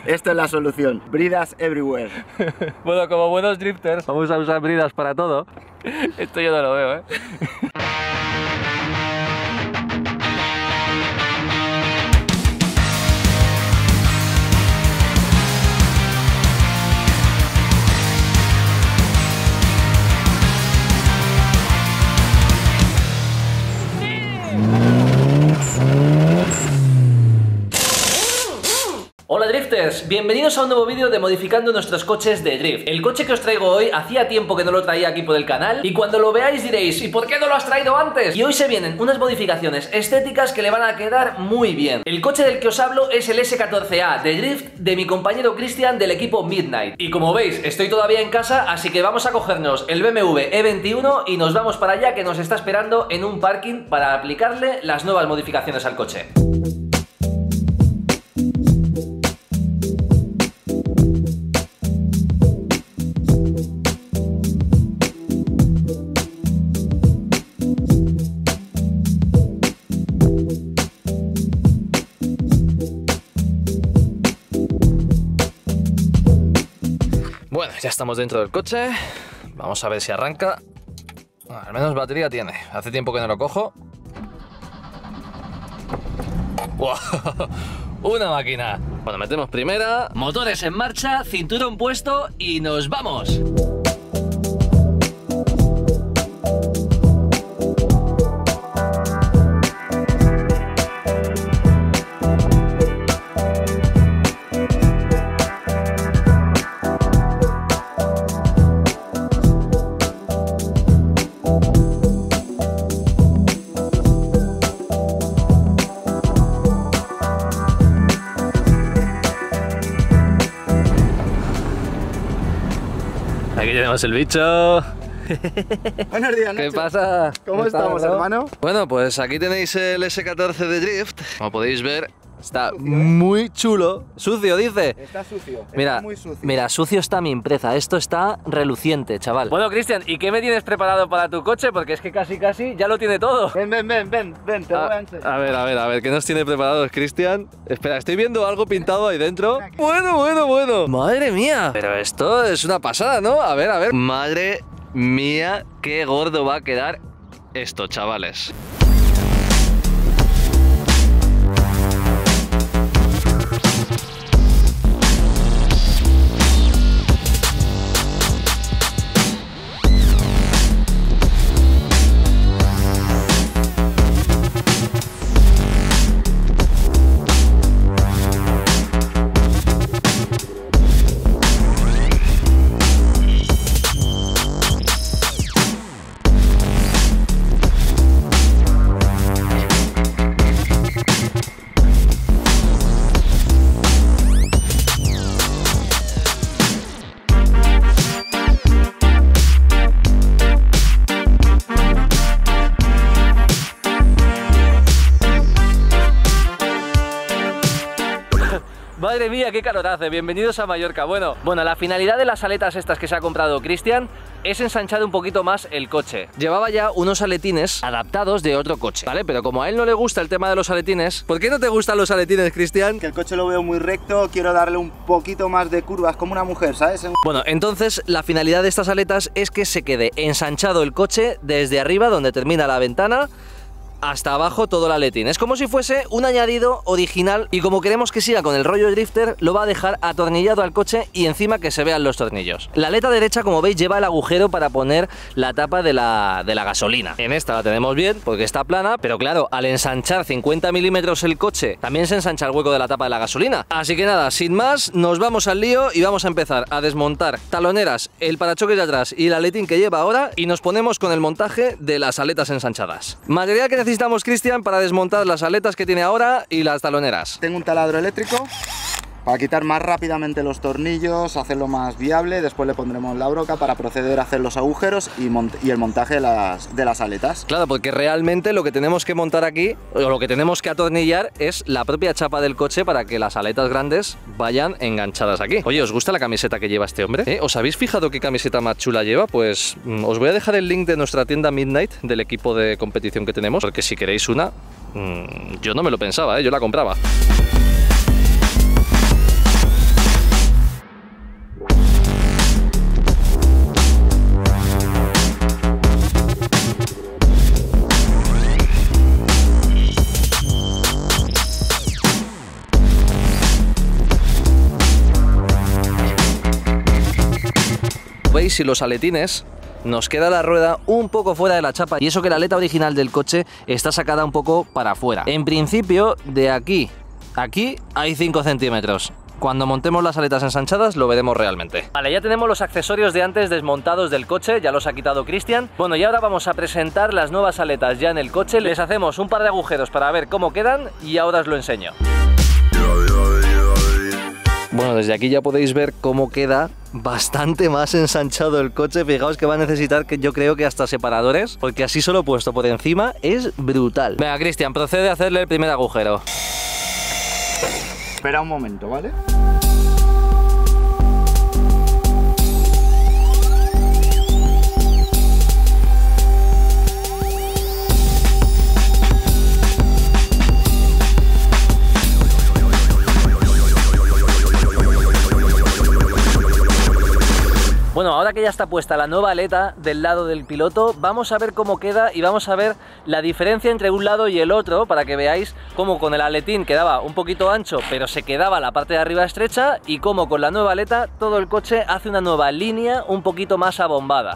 Esto es la solución. Bridas everywhere. Bueno, como buenos drifters, vamos a usar bridas para todo. Esto yo no lo veo, ¿eh? Hola drifters, bienvenidos a un nuevo vídeo de modificando nuestros coches de drift. El coche que os traigo hoy hacía tiempo que no lo traía aquí por el canal y cuando lo veáis diréis ¿y por qué no lo has traído antes? Y hoy se vienen unas modificaciones estéticas que le van a quedar muy bien. El coche del que os hablo es el S14A de drift de mi compañero Cristian del equipo Midnight. Y como veis estoy todavía en casa, así que vamos a cogernos el BMW E21 y nos vamos para allá, que nos está esperando en un parking para aplicarle las nuevas modificaciones al coche. Bueno, ya estamos dentro del coche. Vamos a ver si arranca. Al menos batería tiene. Hace tiempo que no lo cojo. ¡Wow! ¡Una máquina! Bueno, metemos primera. Motores en marcha, cinturón puesto y nos vamos. Aquí tenemos el bicho. Buenos días, Nacho. ¿Qué pasa? ¿Cómo estamos, hermano? Bueno, pues aquí tenéis el S14 de Drift. Como podéis ver, está muy chulo. Sucio, dice. Está sucio. Mira, está muy sucio. mira, sucio está mi impreza. Esto está reluciente, chaval. Bueno, Cristian, ¿y qué me tienes preparado para tu coche? Porque es que casi ya lo tiene todo. Ven, te voy a enseñar. A ver, ¿qué nos tiene preparado Cristian? Espera, estoy viendo algo pintado ahí dentro. Bueno. Madre mía. Pero esto es una pasada, ¿no? A ver. Madre mía, qué gordo va a quedar esto, chavales. Madre mía, qué calor hace. Bienvenidos a Mallorca. Bueno, la finalidad de las aletas estas que se ha comprado Cristian es ensanchar un poquito más el coche. Llevaba ya unos aletines adaptados de otro coche, ¿vale? Pero como a él no le gusta el tema de los aletines... ¿Por qué no te gustan los aletines, Cristian? Que el coche lo veo muy recto, quiero darle un poquito más de curvas, como una mujer, ¿sabes? Bueno, entonces la finalidad de estas aletas es que se quede ensanchado el coche desde arriba, donde termina la ventana, hasta abajo todo el aletín. Es como si fuese un añadido original y como queremos que siga con el rollo drifter, lo va a dejar atornillado al coche y encima que se vean los tornillos. La aleta derecha, como veis, lleva el agujero para poner la tapa de la gasolina. En esta la tenemos bien porque está plana, pero claro, al ensanchar 50 milímetros el coche, también se ensancha el hueco de la tapa de la gasolina. Así que nada, sin más, nos vamos al lío y vamos a empezar a desmontar taloneras, el parachoques de atrás y el aletín que lleva ahora y nos ponemos con el montaje de las aletas ensanchadas. Material que necesitamos, Cristian, para desmontar las aletas que tiene ahora y las taloneras. Tengo un taladro eléctrico para quitar más rápidamente los tornillos, hacerlo más viable. Después le pondremos la broca para proceder a hacer los agujeros y el montaje de las aletas. Claro, porque realmente lo que tenemos que montar aquí, o lo que tenemos que atornillar, es la propia chapa del coche para que las aletas grandes vayan enganchadas aquí. Oye, ¿os gusta la camiseta que lleva este hombre? ¿Os habéis fijado qué camiseta más chula lleva? Pues os voy a dejar el link de nuestra tienda Midnight, del equipo de competición que tenemos, porque si queréis una, yo no me lo pensaba, yo la compraba. veis, sin los aletines, nos queda la rueda un poco fuera de la chapa, y eso que la aleta original del coche está sacada un poco para afuera. En principio, de aquí a aquí hay 5 centímetros. Cuando montemos las aletas ensanchadas lo veremos realmente. Vale, ya tenemos los accesorios de antes desmontados del coche, ya los ha quitado Cristian. Bueno, y ahora vamos a presentar las nuevas aletas ya en el coche. Les hacemos un par de agujeros para ver cómo quedan y ahora os lo enseño. Bueno, desde aquí ya podéis ver cómo queda bastante más ensanchado el coche. Fijaos que va a necesitar, que yo creo que hasta separadores, porque así solo puesto por encima es brutal. Venga, Cristian, procede a hacerle el primer agujero. Espera un momento, ¿vale? Bueno, ahora que ya está puesta la nueva aleta del lado del piloto, vamos a ver cómo queda y vamos a ver la diferencia entre un lado y el otro, para que veáis cómo con el aletín quedaba un poquito ancho, pero se quedaba la parte de arriba estrecha, y cómo con la nueva aleta todo el coche hace una nueva línea un poquito más abombada.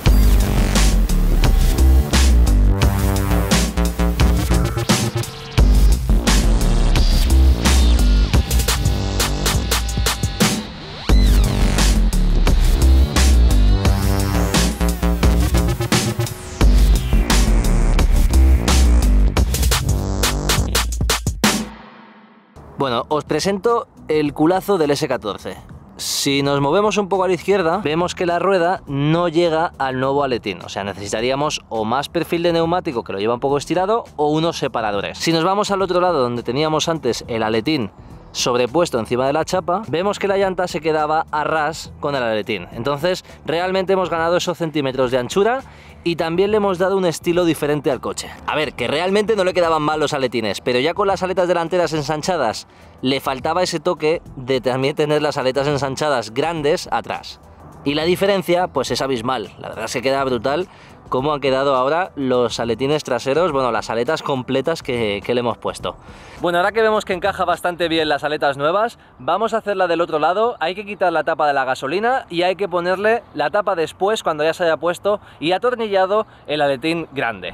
Bueno, os presento el culazo del S14. Si nos movemos un poco a la izquierda, vemos que la rueda no llega al nuevo aletín. O sea, necesitaríamos o más perfil de neumático, que lo lleva un poco estirado, o unos separadores. Si nos vamos al otro lado, donde teníamos antes el aletín sobrepuesto encima de la chapa, vemos que la llanta se quedaba a ras con el aletín. Entonces, realmente hemos ganado esos centímetros de anchura y también le hemos dado un estilo diferente al coche. A ver, que realmente no le quedaban mal los aletines, pero ya con las aletas delanteras ensanchadas le faltaba ese toque de también tener las aletas ensanchadas grandes atrás. Y la diferencia, pues es abismal. La verdad es que queda brutal cómo han quedado ahora los aletines traseros, bueno, las aletas completas que le hemos puesto. Bueno, ahora que vemos que encaja bastante bien las aletas nuevas, vamos a hacerla del otro lado. Hay que quitar la tapa de la gasolina y hay que ponerle la tapa después, cuando ya se haya puesto y atornillado el aletín grande.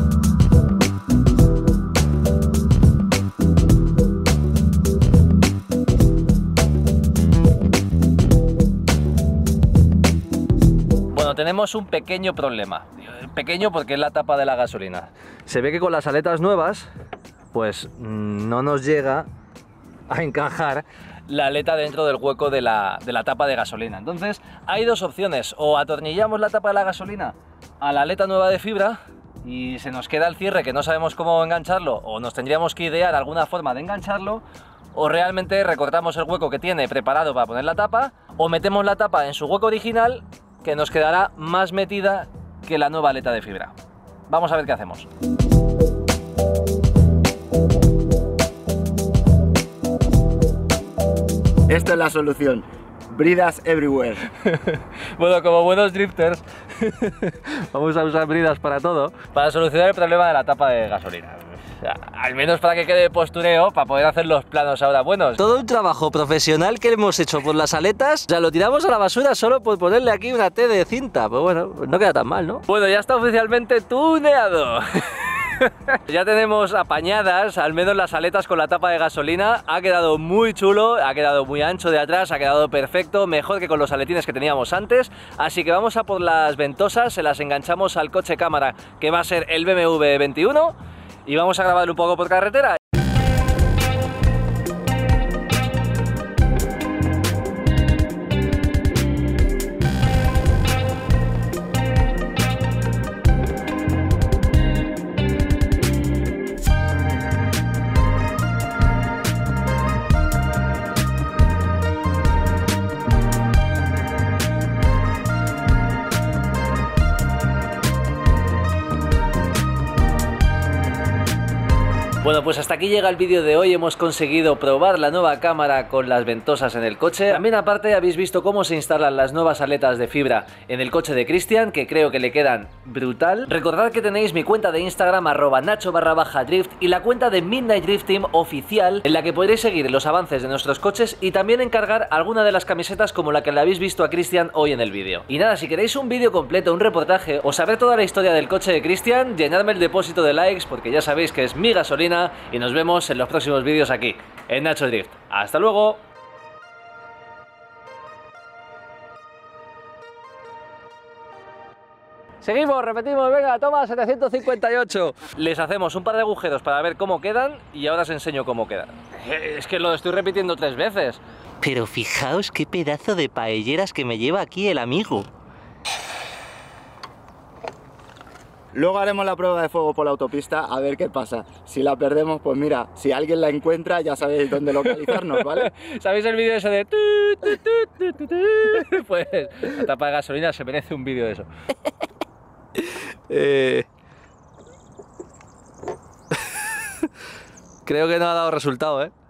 Tenemos un pequeño problema. Pequeño porque es la tapa de la gasolina. Se ve que con las aletas nuevas, pues no nos llega a encajar la aleta dentro del hueco de la tapa de gasolina. Entonces hay dos opciones: o atornillamos la tapa de la gasolina a la aleta nueva de fibra y se nos queda el cierre que no sabemos cómo engancharlo, o nos tendríamos que idear alguna forma de engancharlo, o realmente recortamos el hueco que tiene preparado para poner la tapa, o metemos la tapa en su hueco original, que nos quedará más metida que la nueva aleta de fibra. Vamos a ver qué hacemos. Esta es la solución. Bridas everywhere. Bueno, como buenos drifters, vamos a usar bridas para todo, para solucionar el problema de la tapa de gasolina. O sea, al menos para que quede de postureo, para poder hacer los planos ahora buenos. Todo un trabajo profesional que hemos hecho por las aletas, o sea, lo tiramos a la basura solo por ponerle aquí una T de cinta. Pues bueno, no queda tan mal, ¿no? Bueno, ya está oficialmente tuneado. Ya tenemos apañadas al menos las aletas con la tapa de gasolina. Ha quedado muy chulo, ha quedado muy ancho de atrás, ha quedado perfecto, mejor que con los aletines que teníamos antes. Así que vamos a por las ventosas, se las enganchamos al coche cámara, que va a ser el BMW 21, y vamos a grabar un poco por carretera. Bueno, pues hasta aquí llega el vídeo de hoy. Hemos conseguido probar la nueva cámara con las ventosas en el coche. También aparte habéis visto cómo se instalan las nuevas aletas de fibra en el coche de Cristian, que creo que le quedan brutal. Recordad que tenéis mi cuenta de Instagram @nacho_drift y la cuenta de Midnight Drift Team oficial, en la que podréis seguir los avances de nuestros coches y también encargar alguna de las camisetas como la que le habéis visto a Cristian hoy en el vídeo. Y nada, si queréis un vídeo completo, un reportaje o saber toda la historia del coche de Cristian, llenadme el depósito de likes porque ya sabéis que es mi gasolina. Y nos vemos en los próximos vídeos aquí, en Nacho Drift. ¡Hasta luego! Seguimos, repetimos, venga, toma 758. Les hacemos un par de agujeros para ver cómo quedan y ahora os enseño cómo quedan. Es que lo estoy repitiendo 3 veces. Pero fijaos qué pedazo de paelleras que me lleva aquí el amigo. Luego haremos la prueba de fuego por la autopista a ver qué pasa. Si la perdemos, pues mira, si alguien la encuentra ya sabéis dónde localizarnos, ¿vale? ¿Sabéis el vídeo ese de Pues la tapa de gasolina se merece un vídeo de eso. Creo que no ha dado resultado, ¿eh?